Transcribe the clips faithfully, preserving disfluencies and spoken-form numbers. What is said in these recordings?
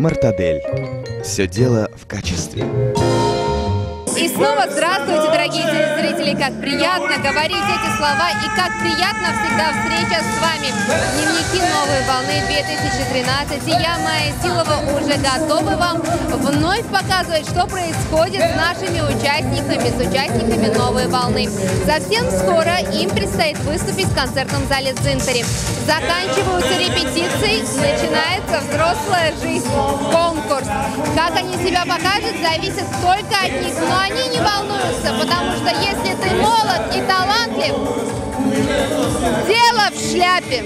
Мортадель. Все дело в качестве. И снова здравствуйте, дорогие телезрители! Как приятно говорить эти слова и как приятно всегда встреча с вами. Дневники новой волны две тысячи тринадцать. И я, Майя Силова, уже готовы вам вновь показывать, что происходит с нашими участниками, с участниками новой волны. Совсем скоро им предстоит выступить в концертном зале Дзинтари. Заканчиваются репетиции, начинается взрослая жизнь, конкурс. Как они себя покажут, зависит только от них. Но они не волнуются, потому что если ты молод и талантлив, дело в шляпе.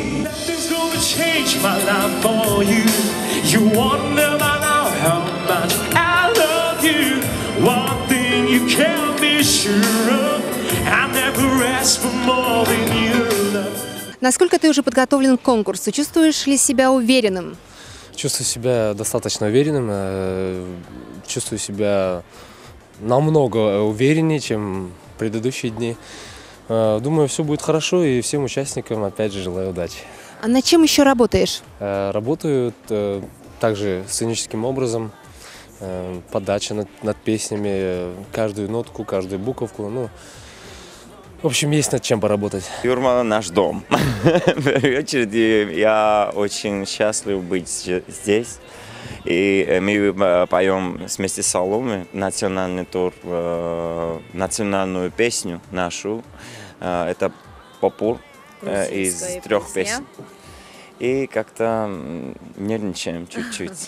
Насколько ты уже подготовлен к конкурсу? Чувствуешь ли себя уверенным? Чувствую себя достаточно уверенным. Чувствую себя намного увереннее, чем предыдущие дни. Думаю, все будет хорошо, и всем участникам, опять же, желаю удачи. А над чем еще работаешь? Работаю также сценическим образом, подача над, над песнями, каждую нотку, каждую буковку. Ну, в общем, есть над чем поработать. Юрмала — наш дом. В первую очередь, я очень счастлив быть здесь. И мы поем вместе с Саломой национальный тур, национальную песню нашу. Это попур из трех песен. И как-то нервничаем чуть-чуть.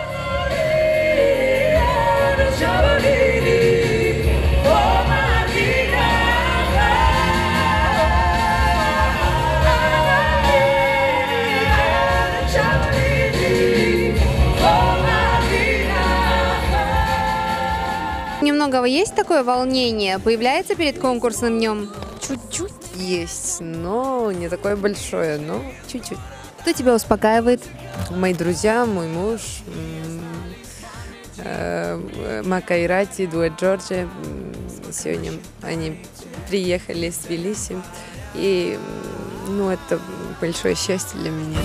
Немного есть такое волнение? Появляется перед конкурсным днем? Чуть-чуть есть, но не такое большое, но чуть-чуть. Кто тебя успокаивает? Мои друзья, мой муж, Макайрати, дуэт Джорджи. Сегодня они приехали из Тбилиси, и ну, это большое счастье для меня.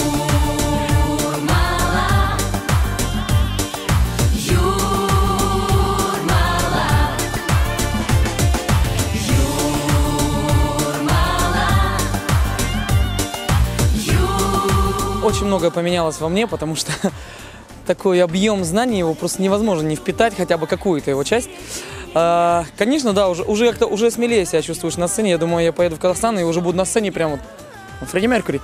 Очень многое поменялось во мне, потому что такой объем знаний, его просто невозможно не впитать, хотя бы какую-то его часть. А, конечно, да, уже, уже как-то уже смелее себя чувствуешь на сцене. Я думаю, я поеду в Казахстан и уже буду на сцене прямо вот Фредди Меркьюри.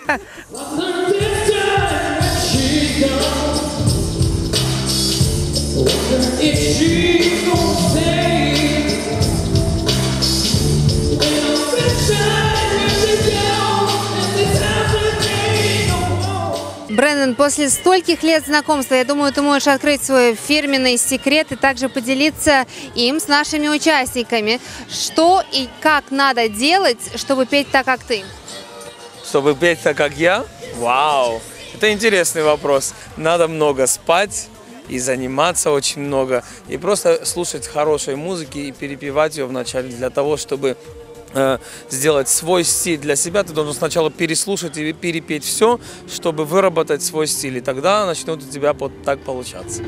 Брэндон, после стольких лет знакомства, я думаю, ты можешь открыть свой фирменный секрет и также поделиться им с нашими участниками. Что и как надо делать, чтобы петь так, как ты? Чтобы петь так, как я? Вау! Это интересный вопрос. Надо много спать и заниматься очень много. И просто слушать хорошей музыки и перепевать ее вначале для того, чтобы сделать свой стиль для себя, ты должен сначала переслушать и перепеть все, чтобы выработать свой стиль, и тогда начнет у тебя вот так получаться.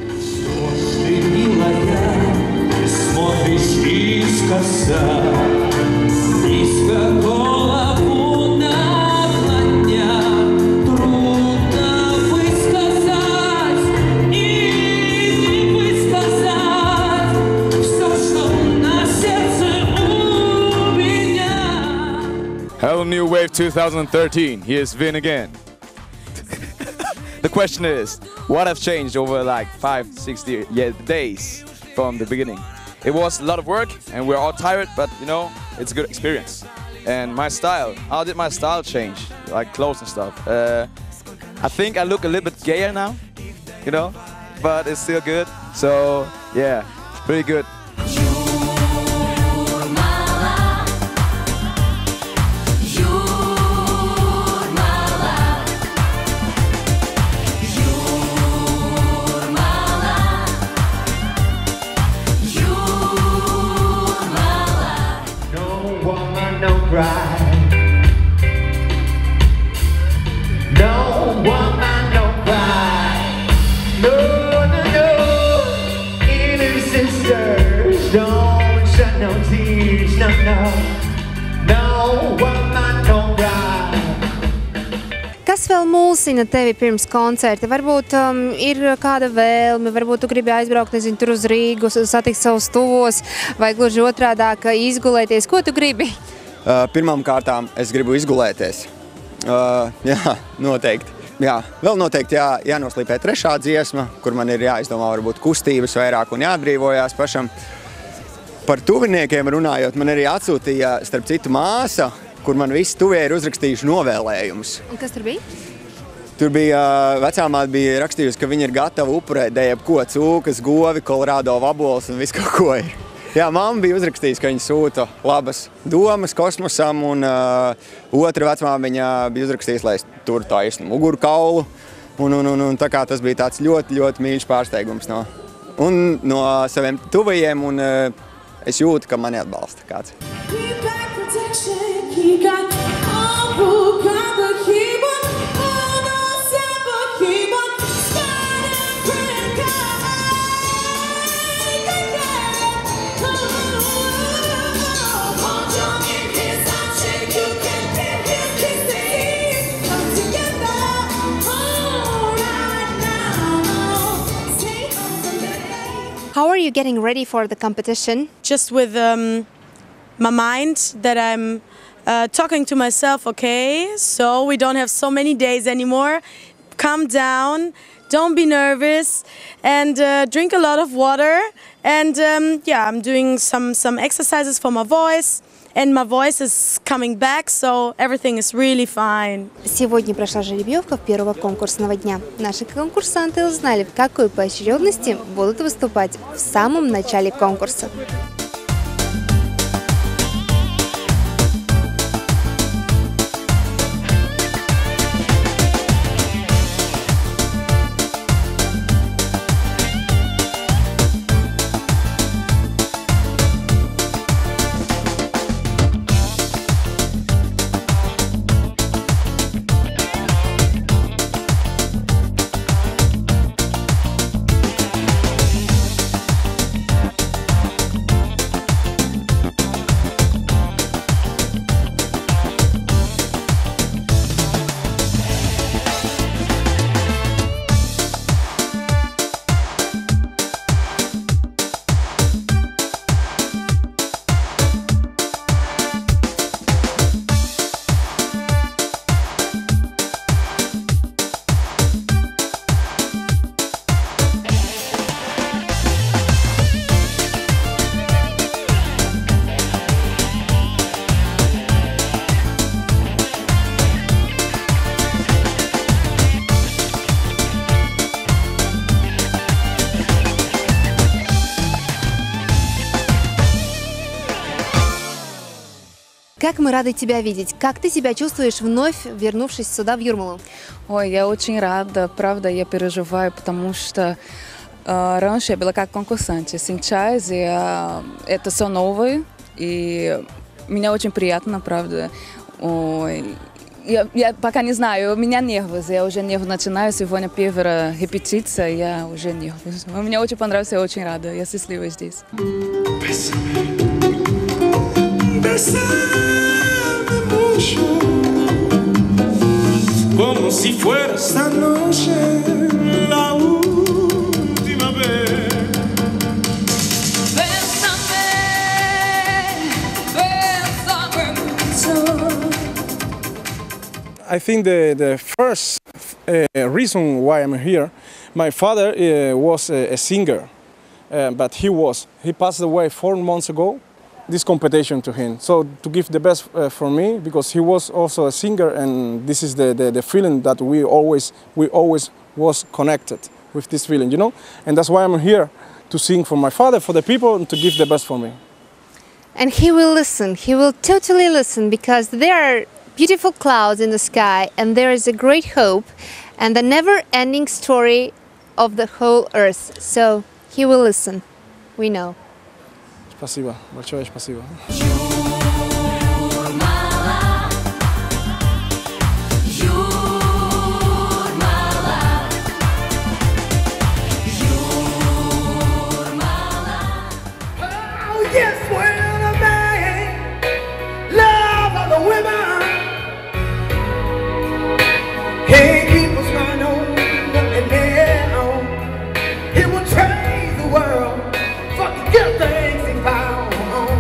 Hello New Wave two thousand thirteen, here's Vin again. The question is, what has changed over like five, six yeah, days from the beginning? It was a lot of work and we're all tired, but you know, it's a good experience. And my style, how did my style change? Like clothes and stuff. Uh, I think I look a little bit gayer now, you know, but it's still good. So yeah, it's pretty good. No woman, no cry. Kas vēl mulsina tevi pirms koncerta? Varbūt um, ir kāda vēlme, varbūt tu gribi aizbraukt, nezinu, tur uz Rīgu, satikt savus tuvos, vai gluži otrādāk izgulēties. Ko tu gribi? Uh, pirmām kārtām es gribu izgulēties. Uh, jā, noteikti. Jā, vēl noteikti jā, jānoslīpē trešā dziesma, kur man ir jāizdomā varbūt kustības vairāk un jāatbrīvojās pašam. Par tuviniekiem runājot, man arī atsūtīja, starp citu, māsa, kur man visi tuvie ir uzrakstījuši novēlējumus. Un kas tur bija? Tur bija, vecāmāte bija rakstījusi, ka viņa ir gatava upurēt jebko cūkas, govi, kolorādo vabols un visu kaut ko ir. Jā, mamma bija uzrakstījusi, ka viņa sūta labas domas kosmosam, un uh, otra vecmāma viņa bija uzrakstījusi, lai es tur taisnu muguru kaulu. Un, un, un, un tā kā tas bija tāds ļoti, ļoti mīļš pārsteigums no, un no saviem tuvajiem, un uh, es jūtu, ka mani atbalsta kāds. He got all who got the keyboard, all those ever keyboard, start and print hold your in his handshake, you can feel his kisses, come together, all right now, say something. How are you getting ready for the competition? Just with um, my mind that I'm Uh, talking to myself, okay, so we don't have so many days anymore. Calm down, don't be nervous, and uh, drink a lot of water. And um, yeah, I'm doing some, some exercises for my voice, and my voice is coming back, so everything is really fine. Сегодня прошла жеребьевка первого конкурсного дня. Наши конкурсанты узнали, в какой поочередности будут выступать в самом начале конкурса. Как мы рады тебя видеть. Как ты себя чувствуешь, вновь вернувшись сюда, в Юрмалу? Ой, я очень рада, правда, я переживаю, потому что э, раньше я была как конкурсант, сейчас я, это все новое, и мне очень приятно, правда. Ой, я, я пока не знаю, у меня нервы, я уже нервы начинаю, сегодня первая репетиция, я уже нервы. Мне очень понравилось, я очень рада, я счастлива здесь. Bésame mucho, como si fuera esta noche la última vez. Bésame, bésame mucho. I think the, the first uh, reason why I'm here, my father uh, was a, a singer, uh, but he was, he passed away four months ago. This competition to him, so to give the best uh, for me, because he was also a singer, and this is the, the, the feeling that we always we always was connected with this feeling, you know, and that's why I'm here to sing for my father, for the people, and to give the best for me. And he will listen, he will totally listen, because there are beautiful clouds in the sky, and there is a great hope, and the never-ending story of the whole earth. So he will listen, we know. Спасибо, большое спасибо. He keep us right on and down. He will change the world for the good things he found.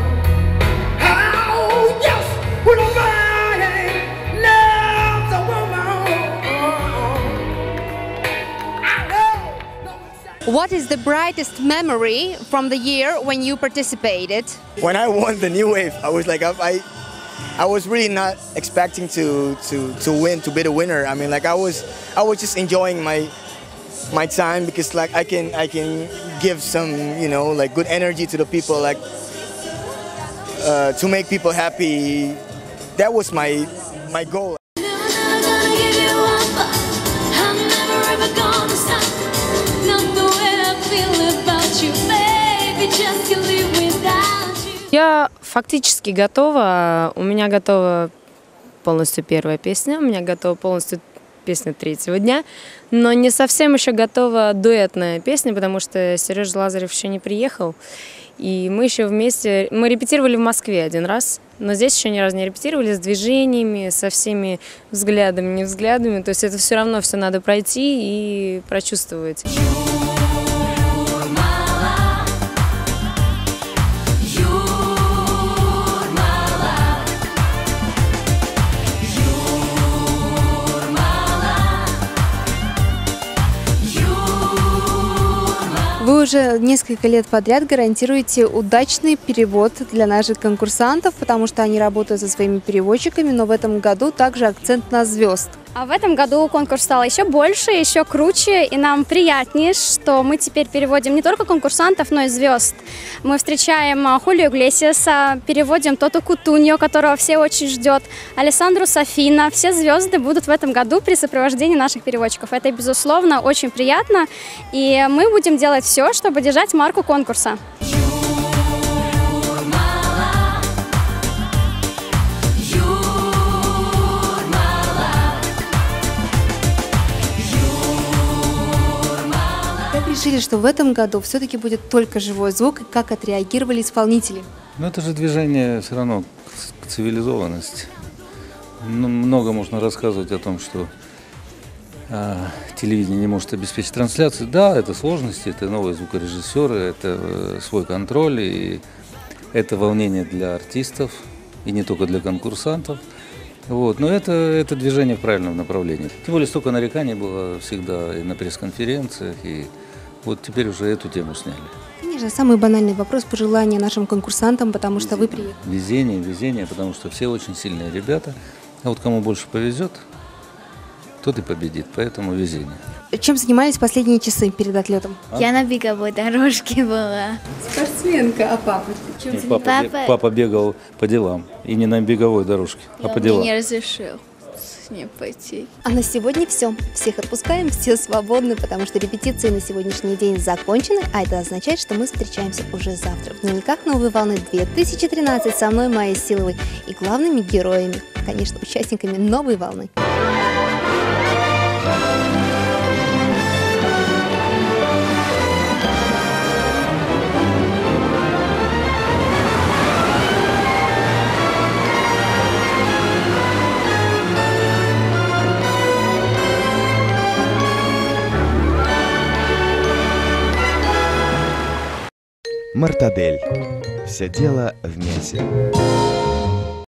How, yes, with a man loves a woman. I know. What is the brightest memory from the year when you participated? When I won the New Wave, I was like, I, I, I was really not expecting to, to, to win, to be the winner. I mean, like I was, I was just enjoying my, my time because like I can, I can give some, you know, like good energy to the people, like uh, to make people happy. That was my, my goal. Я фактически готова. У меня готова полностью первая песня, у меня готова полностью песня третьего дня, но не совсем еще готова дуэтная песня, потому что Сережа Лазарев еще не приехал. И мы еще вместе, мы репетировали в Москве один раз, но здесь еще ни разу не репетировали с движениями, со всеми взглядами, не взглядами. То есть это все равно все надо пройти и прочувствовать. Вы уже несколько лет подряд гарантируете удачный перевод для наших конкурсантов, потому что они работают со своими переводчиками, но в этом году также акцент на звезд. А в этом году конкурс стал еще больше, еще круче, и нам приятнее, что мы теперь переводим не только конкурсантов, но и звезд. Мы встречаем Хулио Иглесиаса, переводим Тото Кутуньо, которого все очень ждет, Алессандру Сафина. Все звезды будут в этом году при сопровождении наших переводчиков. Это, безусловно, очень приятно, и мы будем делать все, чтобы держать марку конкурса. Решили, что в этом году все-таки будет только живой звук, и как отреагировали исполнители? Ну, это же движение все равно к цивилизованности. Ну, много можно рассказывать о том, что э, телевидение не может обеспечить трансляцию. Да, это сложности, это новые звукорежиссеры, это э, свой контроль, и это волнение для артистов, и не только для конкурсантов. Вот. Но это, это движение в правильном направлении. Тем более столько нареканий было всегда и на пресс-конференциях, и вот теперь уже эту тему сняли. Конечно, самый банальный вопрос, пожелания нашим конкурсантам, потому везение. Что вы приехали. Везение, везение, потому что все очень сильные ребята. А вот кому больше повезет, тот и победит, поэтому везение. Чем занимались последние часы перед отлетом? А? Я на беговой дорожке была. Спортсменка, а папа? Чем Нет, папа, папа... папа бегал по делам, и не на беговой дорожке, Я а по делам. Мне не разрешил с ней пойти. А на сегодня все. Всех отпускаем, все свободны, потому что репетиции на сегодняшний день закончены, а это означает, что мы встречаемся уже завтра в дневниках «Новой волны» две тысячи тринадцать со мной, Майей Силовой, и главными героями, конечно, участниками «Новой волны». Мартадель. Все дело в мясе.